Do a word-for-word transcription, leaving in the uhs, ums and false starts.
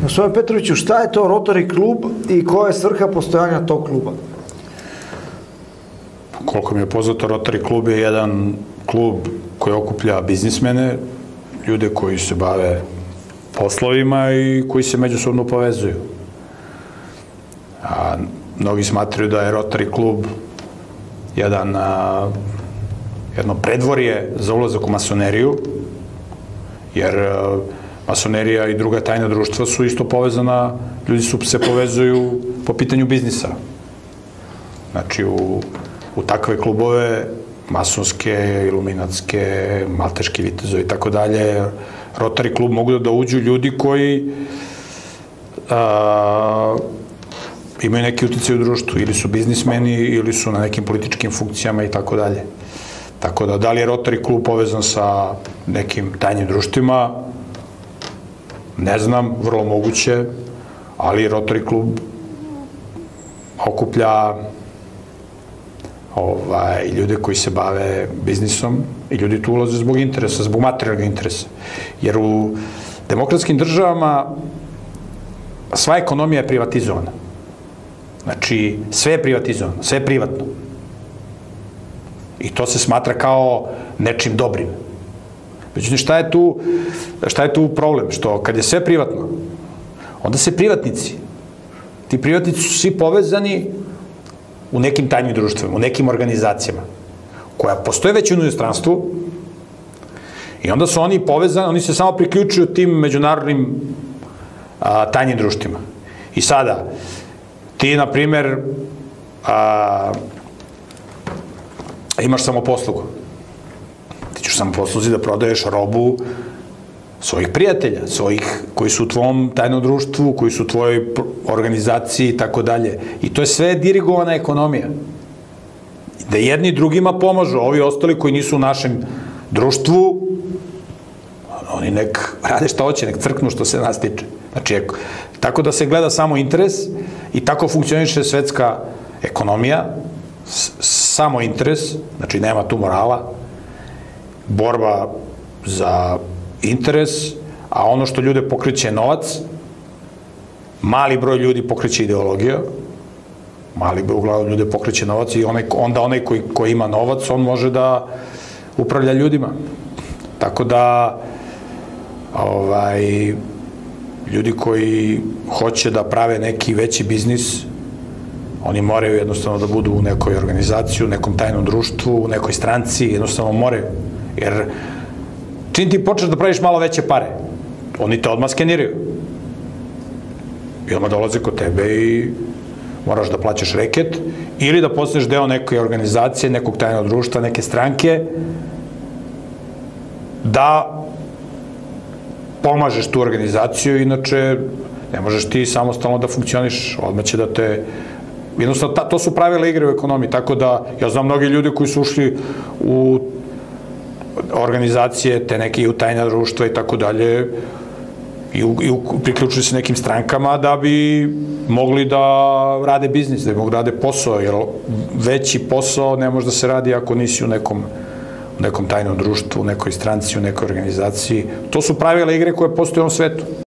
Gospodine Petroviću, šta je to Rotary klub i koja je svrha postojanja tog kluba? Koliko mi je poznato, Rotary klub je jedan klub koji okuplja biznismene, ljude koji se bave poslovima i koji se međusobno povezuju. A mnogi smatraju da je Rotary klub jedan, a, jedno predvorje za ulazak u masoneriju, jer a, masonerija i druga tajna društva su isto povezana, ljudi su se povezuju po pitanju biznisa. Znači, u, u takve klubove, masonske, iluminatske, malteški vitezovi i tako dalje, Rotary klub mogu da uđu ljudi koji a, imaju neki uticaj u društvu, ili su biznismeni, ili su na nekim političkim funkcijama i tako dalje. Tako da, da li je Rotary klub povezan sa nekim tajnim društvima, ne znam, vrlo moguće, ali Rotary klub okuplja ovaj, ljude koji se bave biznisom i ljudi tu ulaze zbog interesa, zbog materijalnog interesa. Jer u demokratskim državama sva ekonomija je privatizovana. Znači, sve je privatizovano, sve je privatno. I to se smatra kao nečim dobrim. Međutim, šta je tu, šta je tu problem? Što kad je sve privatno, onda se privatnici, ti privatnici su svi povezani u nekim tajnim društvima, u nekim organizacijama, koja postoje već u inostranstvu, i onda su oni povezani, oni se samo priključuju tim međunarodnim a, tajnim društvima. I sada, ti, na primer, a, imaš samoposlugu. Ti ćeš samoposluzi da prodaješ robu svojih prijatelja, svojih koji su u tvom tajnom društvu, koji su u tvojoj organizaciji i tako dalje. I to je sve dirigovana ekonomija. Da jedni drugima pomažu, ovi ostali koji nisu u našem društvu, oni nek rade šta hoće, nek crknu što se nas tiče. Znači, tako da se gleda samo interes i tako funkcioniše svetska ekonomija, samo interes, znači nema tu morala, borba za interes, a ono što ljude pokreće je novac, mali broj ljudi pokreće ideologija, mali broj uglavnom ljude pokreće novac i onaj, onda onaj koji, koji ima novac, on može da upravlja ljudima. Tako da ovaj, ljudi koji hoće da prave neki veći biznis, oni moraju jednostavno da budu u nekoj organizaciji, u nekom tajnom društvu, u nekoj stranci, jednostavno moraju. Jer čim ti počneš da praviš malo veće pare, oni te odmah skeniraju. I odmah dolaze kod tebe i moraš da plaćaš reket ili da postaneš deo neke organizacije, nekog tajnog društva, neke stranke, da pomažeš tu organizaciju, inače ne možeš ti samostalno da funkcioniš, odmah će da te... Jednostavno, to su pravila igre u ekonomiji, tako da ja znam mnogi ljudi koji su ušli u organizacije, te neke i u tajna društva i tako dalje, i priključili se nekim strankama da bi mogli da rade biznis, da bi mogli da rade posao, jer veći posao ne može da se radi ako nisi u nekom u nekom tajnom društvu, u nekoj stranci, u nekoj organizaciji. To su pravila igre koje postoje u ovom svetu.